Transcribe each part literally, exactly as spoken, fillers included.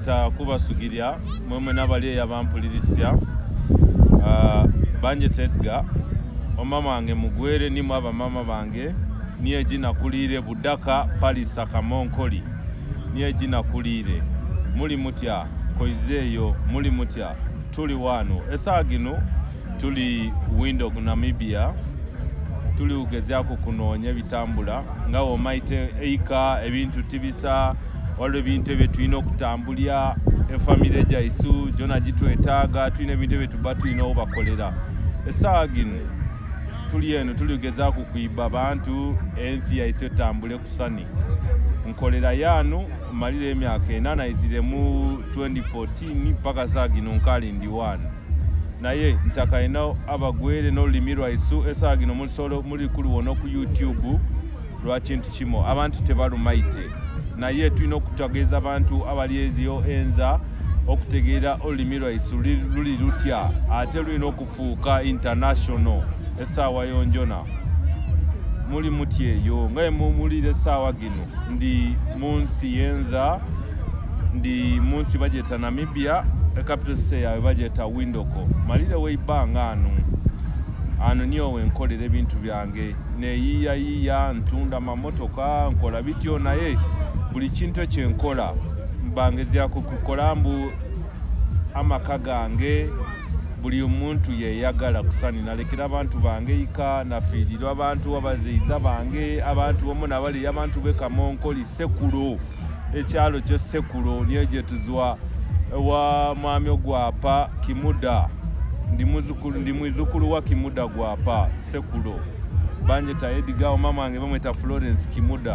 banyeta kubasugirya mwemwe n'abali yabampulirisia uh, banyeta Edgar omama wange mugwere nimwe abamama bange niye jina kulire budaka palisa kamonkoli niye jina kulire muli mutya koizeyo muli mutya tuli wano esagino tuli window ku Namibia tuli ugezaako kunoonya bitambula nga omaite eika ebintu tibisa waliwo ebintu ebyo tulina okutambulya efamire jaisu jona gitwetaaga tulina ebintu ebyo tuba tulina obakolera essaawa gino tuli eno tuli ugezaako kuyiba bantu ensi yaiswe tambule kusani nkolera yanu malire emyaka enana izire mu twenty fourteen paka saa gino nkalindi one naye ntaka ino abagwere n'olulimi lwaisu essaawa gino mulisolo muli kuliwono ku YouTube lwa kintu kimo abantu tebalumaite naye tulina okutegeeza abantu abali eziyo enza okutegeera olulimi lwaisu luli lutya ate lulina okufuuka international essaawa yonjona muli muti eyo nga mumulire essaawa gino ndi munsi yenza ndi munsi bajeta Namibia capital city yawe bajeta Windhoek malire weibanga anu ano niyo wenkolera ebintu byange neyiya yiya ntunda mamotoka nkola bityo naye buli kintu kyenkola mbangezyako kukola mbu amaka gange buli omuntu yeyagala kusani nalekera abantu bange ika nafiirirwa abantu abaziiza bange abantu bomu nabali abantu bekamonkoli sekulo ekyalo kye sekulo niyo gye tuzwa wa mwami ogwapa Kimuda ndi muzukulu ndi mwizukulu wa Kimuda gwapa sekulo banjeta Edgar mama wange bamweta Florence Kimuda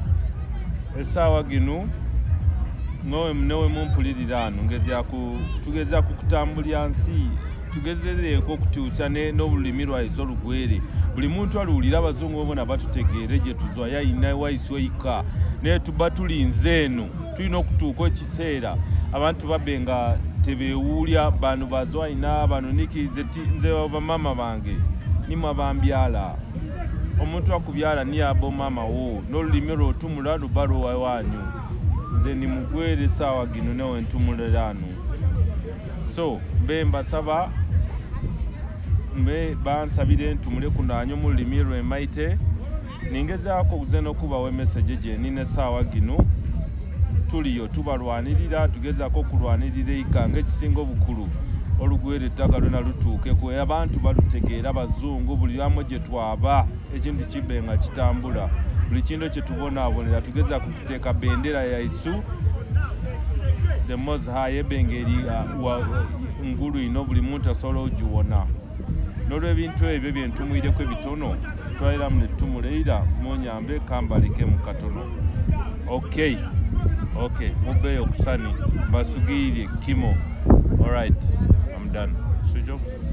essaawa gino nowe mnewe mumpulirirano ngezyaku tugezyaku kutambulya nsi tugezereko kutuusa n'olulimi lwaisu olugwere buli muntu aluwulira abazungu bomona batutegeere gye tuzwa yayina waisu eika naye tuba tulinze eno tulina okutuuka ekiseera abantu babbe nga tebewulya bano bazwaina bano nikize nze bamama bange nimwe bambyala omuntu akubyala niye abo mama wo n'olulimi lwotumula luba lwowanyu nze ni mugwere essaawa gino newe ntumulirano so mbe mbasaba mbe bansabire ntumule kunaanyo mu lulimi lwemaite ningezaako kuze n'okubawa emesege gye nina essaawa gino tuliyo tubalwanirira tugezaako okulwanirira eika ng'ekisinga obukulu olugwere ettaka lwona lutuukeko abantu balutegeera abazungu buli amu gye twaba ekintu kibe nga kitambula buli kintu kye tubonaabonera tugezaako kuteeka bendera yaisu the most high ebengeri ngulu ino buli muntu asobola ogiwona n'olw'ebintu ebyo byentumwireko ebitono twaliramu ne tumuleira munyambe kambalike mu katono okay okay mubeeyo kusani basugiirye kimo all right I'm done switch off